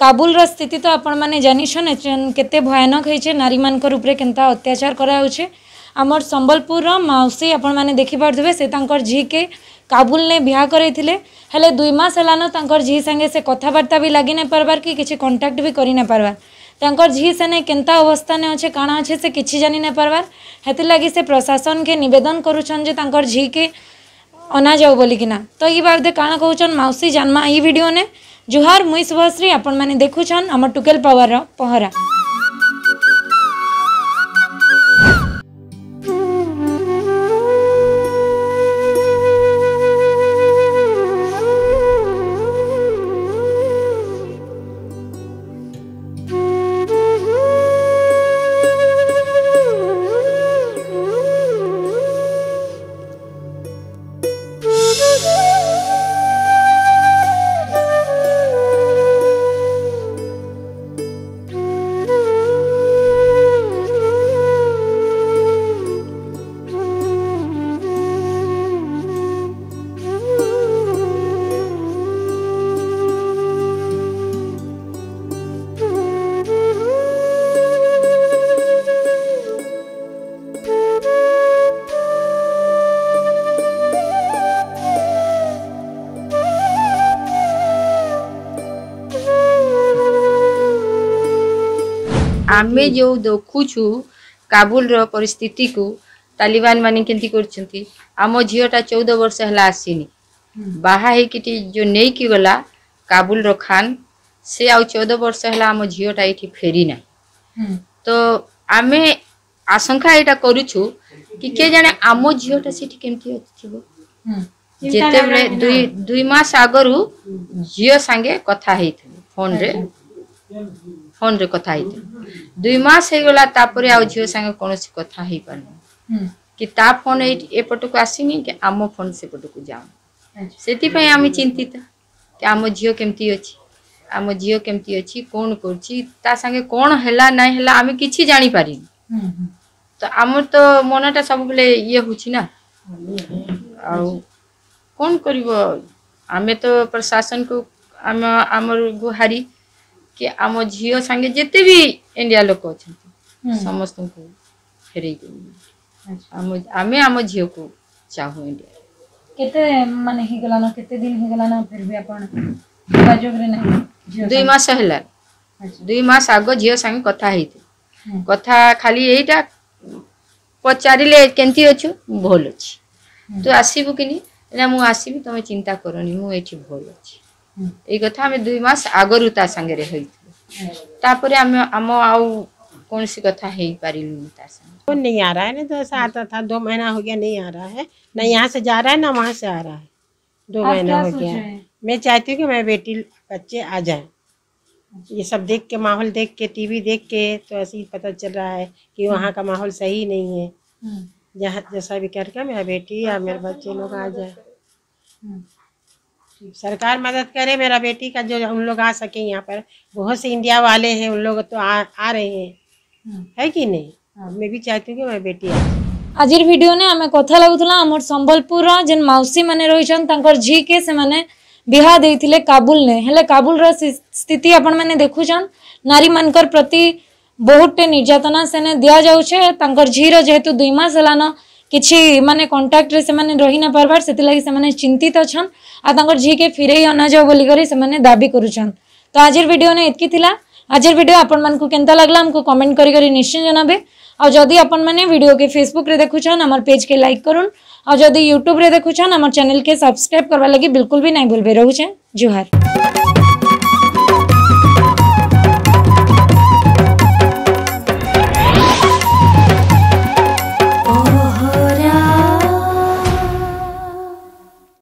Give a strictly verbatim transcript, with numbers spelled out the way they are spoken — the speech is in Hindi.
काबुल रो स्थिति तो आपण माने जानिछन केते भयानक होइछे नारी मानकर ऊपर केनता अत्याचार करा होछे। आमर संबलपुर रो माउसी आपण माने देखि पारथबे से तांकर झी के काबुल ने बिहा करैथिले हेले दुई मास हलानो तांकर झी संगे से कथाबार्ता भी लागि नै परबार कि किछि कांटेक्ट भी करि नै परबार। तांकर झी सेने केनता अवस्था ने अच्छे काना अच्छे से किछि जानि नै परबार। हेति लागि से प्रशासन के निवेदन करूछन जे तांकर झी के अना जाओ बोली किना। तो ई बाबदे काना कहउछन माउसी जन्मा ई वीडियो ने जुहार मुई शुभश्री आपण माने देखुछन हमर टुकेल पावर रो पहरा। आमे जो देखुछु काबुल रो परिस्थिति को तालिबान माने केंती करछंती। आम झियोटा चौदह वर्ष हला आसीनी बाहा हे किटी जो नेई की गला काबुल रो खान से आ चौदह वर्ष हला आम झियोटा इठी फेरी ना। तो आमे आशंका एटा करूछु कि के जाने आम झियोटा सिटी केंती थिबो। जेते बेले दुई दुई मास आगरु झियो संगे कथा हेइथिले फोन रे फोन रे कथा हेइथिले दुई मास हे गला तापरे आ झियो संगे कोनोसी कथा हेइ पारनी कि ता फोन ए पटो को आसीनी कि आम फोन से पटो को जाऊ। सेति पय आमी चिंतित कि आम झियो केमती अछि आम झियो केमती अछि कोन करछि ता संगे कोन हेला नै हेला आमी किछि जानि पारि। तो आम तो मनटा सब बेले ये होछि ना आ कोन करिवो। आमे तो प्रशासन को आम आमर गुहारी कि आम झियो संगे जेते भी इंडिया लोक अछंती समस्त को फेरै आम आमे आम झियो को चाहू इंडिया। केते माने ही गला ना केते दिन ही गला ना फिर भी अपन जोगाजोग रे नै दुई मास हला दुई मास आगो झियो संगे कथा हेइते कथा खाली एटा पचारिले केंती अछु भल अछि तो आसीबु किनी ना मु आसीबी तमे चिंता करनी मु एठी भल अछि ए कथा हमें दुई मास आगरु ता संगे रे होइते तापरे हम हम आउ कौन सी कथा है पारिलु ता संगे कौन नहीं आ रहा है ना। तो ऐसा आता था दो महीना हो गया नहीं आ रहा है ना यहाँ से जा रहा है ना वहाँ से आ रहा है दो महीना हो गया। मैं चाहती हूँ कि मेरे बेटी बच्चे आ जाए। ये सब देख के माहौल देख के टीवी देख के तो ऐसे ही पता चल रहा है कि वहाँ का माहौल सही नहीं है। जहाँ जैसा भी करके मेरा बेटी या मेरे बच्चे लोग आ जाए सरकार मदद करे मेरा बेटी का जो उन लोग आ सके। यहाँ पर बहुत से इंडिया वाले हैं उन लोग तो आ, आ रहे हैं है कि नहीं। मैं भी चाहती हूँ कि मेरी बेटी आ। आज वीडियो ने आमे कथा लागुतला हमर संबलपुर जेन मौसी माने रहिछन तांकर झी के से माने बिहा देथिले काबुल ने हेले काबुल रो स्थिति आपण माने देखुछन नारी मानकर प्रति बहुत निर्यातना सेने दिया जाउछे। तांकर झी रो जेहेतु दुई मास हलानो किछि माने कांटेक्ट रे से माने रहि ना परबार सेति लागि से माने चिंतित अछन आ तांकर झी के फिरेई अना जाओ बोली करी से माने दाबी करूछन। तो आज वीडियो ने एतकी थिला। आज वीडियो आपण मन को केनता लागला हमको कमेंट करी करी निश्चय जनाबे। और जदि अपन माने वीडियो के फेसबुक रे देखुछन हमर पेज के लाइक करूँ और जदि यूट्यूब रे देखुछन हमर चैनल के सब्सक्राइब करवा लगी बिल्कुल भी नहीं भूलबे। रहूछे जुहार।